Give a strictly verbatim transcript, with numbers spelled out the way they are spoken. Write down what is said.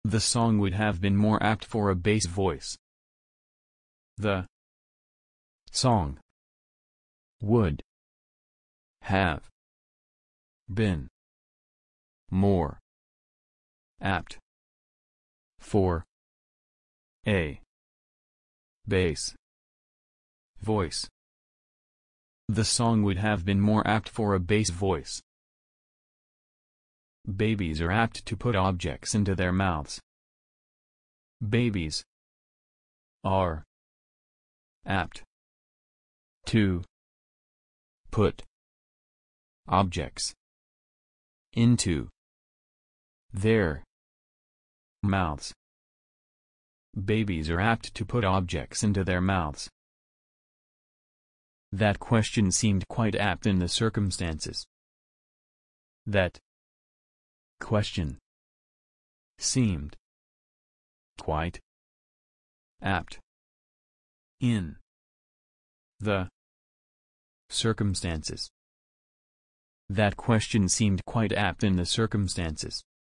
The song would have been more apt for a bass voice. The song would have been more apt for a bass voice. The song would have been more apt for a bass voice. Babies are apt to put objects into their mouths. Babies are apt to put objects into their mouths. Babies are apt to put objects into their mouths. That question seemed quite apt in the circumstances. That question seemed quite apt in the circumstances. That question seemed quite apt in the circumstances.